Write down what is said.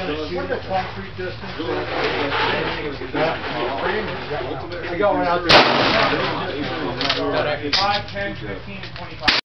What are the concrete distance? I got one out there. 5, 10, 15, and 25.